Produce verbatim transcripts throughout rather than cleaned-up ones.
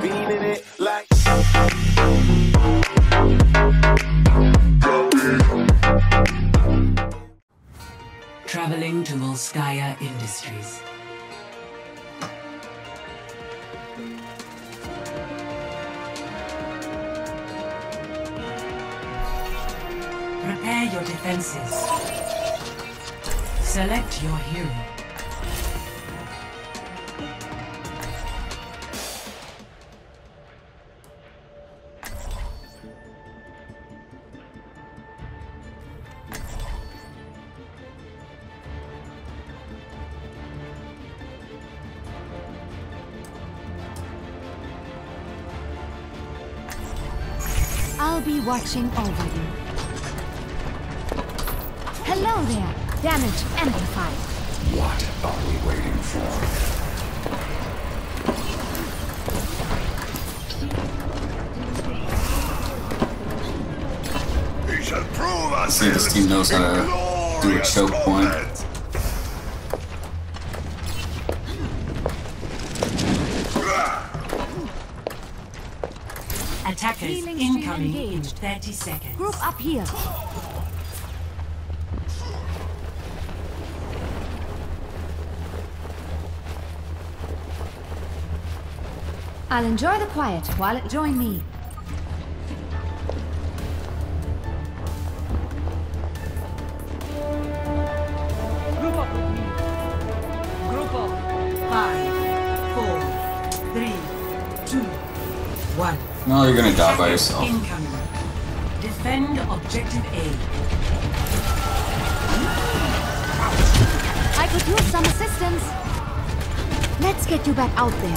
beaming it like. Traveling to Volskaya Industries. Prepare your defenses. Select your hero. I'll be watching over you. Hello there. Damage amplified. What are we waiting for? We shall prove I see this team knows how to do a choke point. Attackers Healing incoming in engaged. thirty seconds. Group up here. I'll enjoy the quiet while it join me. Group up with me. Group up. Five, four, three, two, one. No, you're gonna die by yourself. Incoming. Defend objective A. I could use some assistance. Let's get you back out there.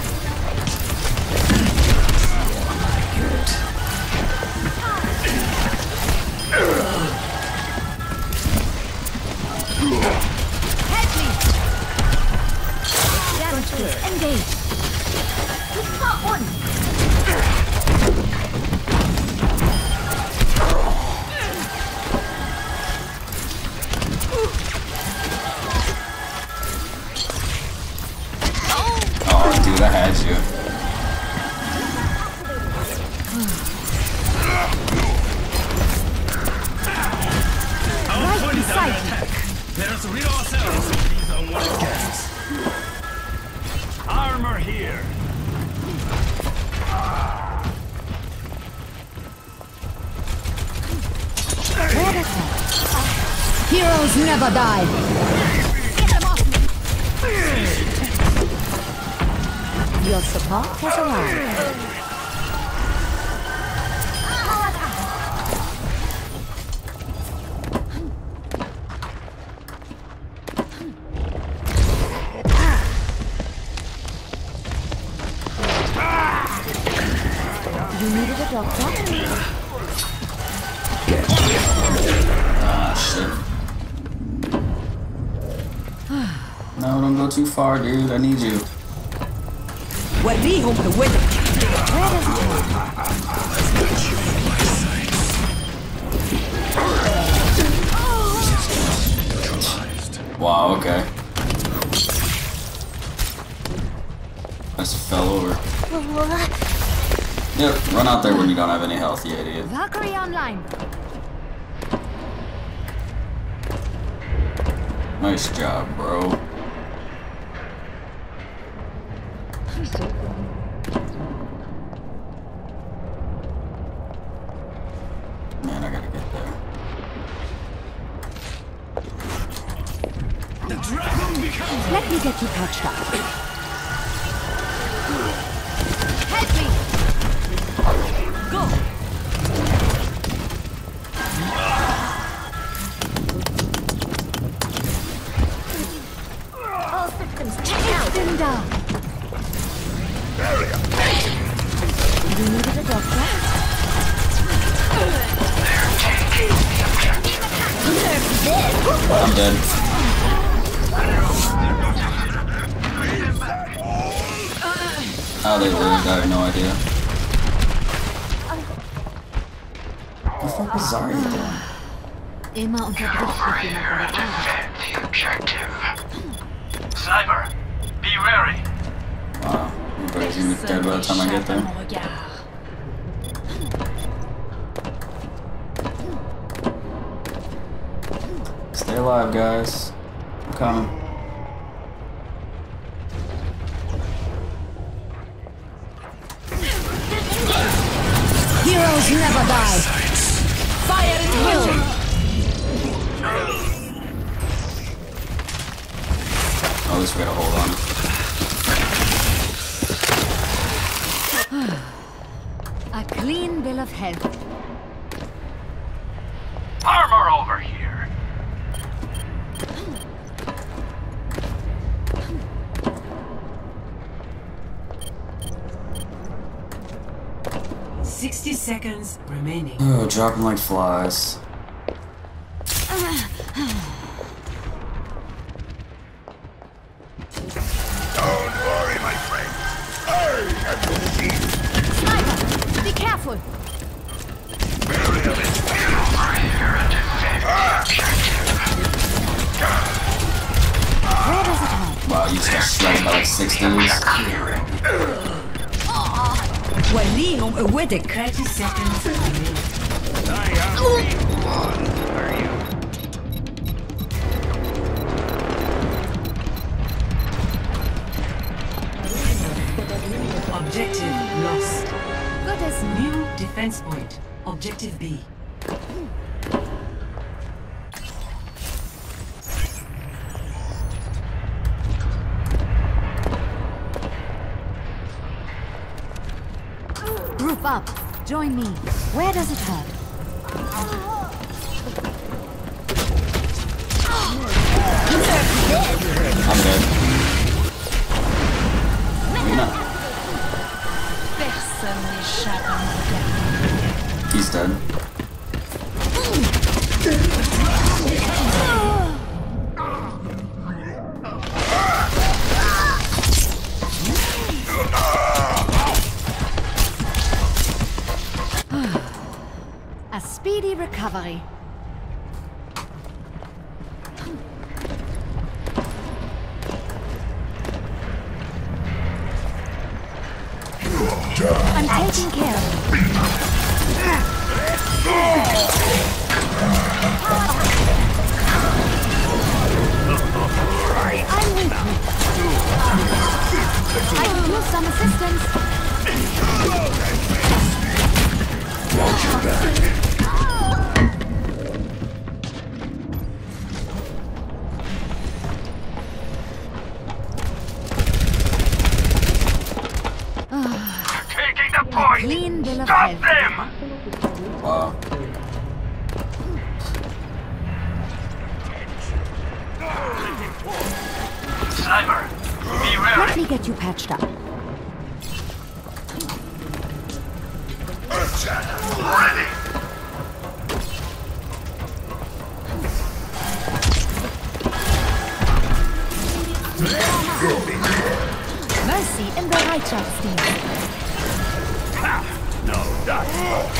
Help me! Damage is engaged. You've got one. Oh, dude, I had you. Right beside you. Let us rid ourselves of these unwanted guests. Armor here. Heroes never die. Get them off me. Your support has arrived. You needed a doctor? Ah, shit. No, don't go too far, dude. I need you. وريهم قوتك. Where does it go? Wow, okay. I just fell over. Yep, run out there when you don't have any health, you idiot. Valkyrie online. Nice job, bro. Man, I gotta get there. The dragon becomes Let me get you patched up. Help me! Go! All systems check out! Them down! You needed a doctor? I'm dead. How they lived, I have no idea. What the fuck is Zarya doing? Immer unterbricht mich jemand bei der Arbeit. the objective. Cyber, be wary. Wow, Everybody's gonna be dead by the time I get there. Stay alive, guys. I'm coming. Heroes never die. Fire in hell. Oh, at least we gotta hold on. A clean bill of health. Armor over here. Sixty seconds remaining. Oh, dropping like flies. Don't worry, my friend. I am the chief. Sniper, be careful. Where does it hurt? Wow, you just got shredded by like six dudes. وليهم قوتك. thirty seconds remaining. I am one. Are you? Objective lost. Good as New defense point. Objective B. Group up. Join me. Where does it hurt? I'm dead. Maybe not. He's dead. A speedy recovery. I'm taking care of you. I'm with you. I can use some assistance. Watch your back. Taking the point. Clean bill of Stop health. them. Wow. Sniper, be Let ready. me get you patched up. Ready. Mercy in Bereitschaftsdienst. No, that's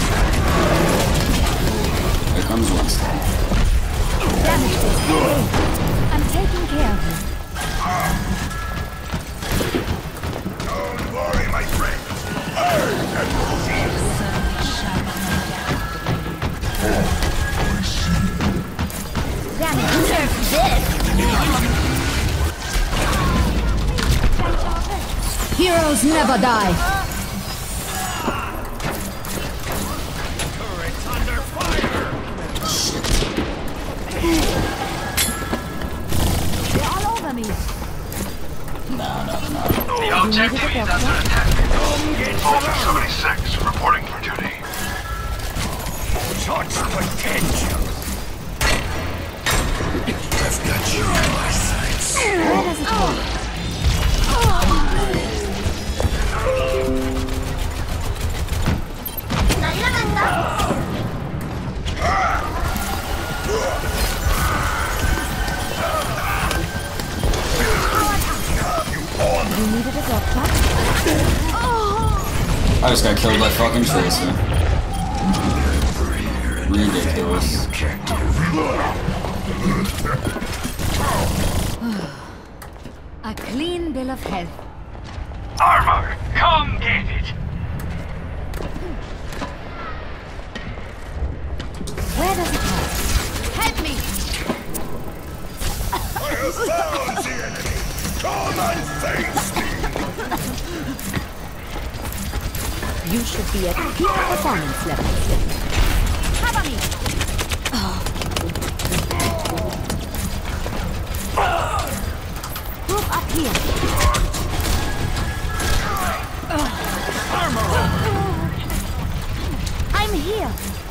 Here comes Wednesday. Damage is away. I'm taking care of you. Don't worry, my friend. I am the chief. Damage is Heroes never die. turret's under fire. They're all over me. No, no, no. The objective is under attack. Volta seventy-six, reporting for duty. Such potential. I've got you on my sights. Where does it hurt? You needed a doctor? I just got killed by fucking Tracer. Ridiculous. A clean bill of health. Armor, come get it! Where does it hurt? Help me! I have found the enemy! Come and face me! You should be at peak performance level. Cover me! Group up here. I'm here.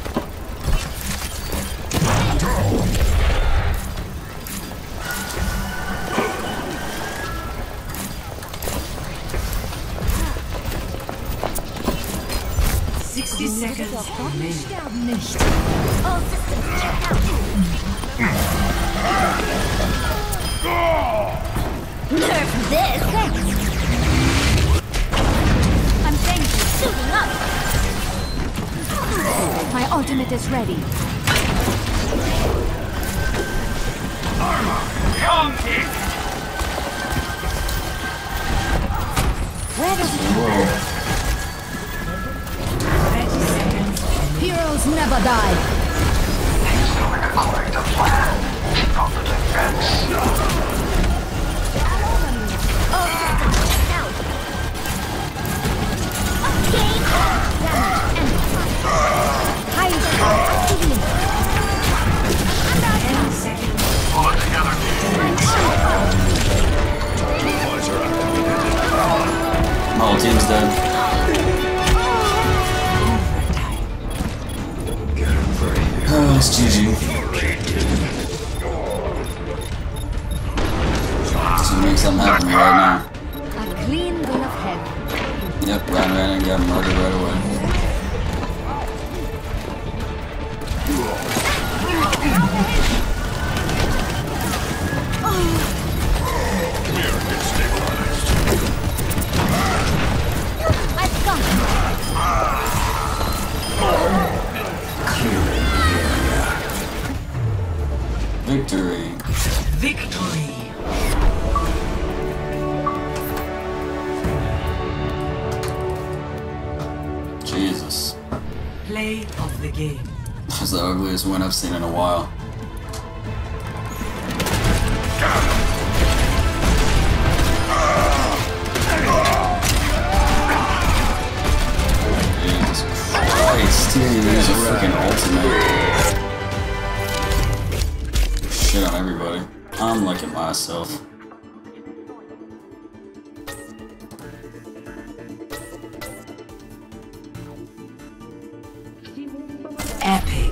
Sixty seconds remaining. Sterben nicht. All systems check out. Nerf this. I'm danger. Suiting up. My ultimate is ready. Armor, come get it! Where does it Whoa. Thirty seconds. Heroes never die. Installing according to plan. Keep up the defense. all systems check out? Gain damage and high activity. Ten seconds. Pull it together, team. Visor activated. My whole team's dead. Oh, it's G G. So make something happen right now. A clean bill of health. Yep, ran ran and got murdered right away. I've got it. Victory. Victory. Jesus. Play of the game. That's the ugliest win I've seen in a while. Jesus Christ. He used a freaking ultimate. Shit on everybody. I'm liking myself. Epic.